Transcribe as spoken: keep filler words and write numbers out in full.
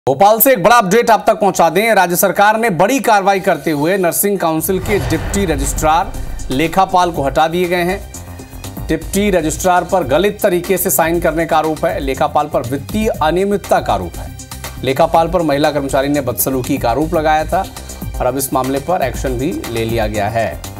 भोपाल से एक बड़ा अपडेट आप तक पहुंचा दें। राज्य सरकार ने बड़ी कार्रवाई करते हुए नर्सिंग काउंसिल के डिप्टी रजिस्ट्रार लेखापाल को हटा दिए गए हैं। डिप्टी रजिस्ट्रार पर गलत तरीके से साइन करने का आरोप है। लेखापाल पर वित्तीय अनियमितता का आरोप है। लेखापाल पर महिला कर्मचारी ने बदसलूकी का आरोप लगाया था और अब इस मामले पर एक्शन भी ले लिया गया है।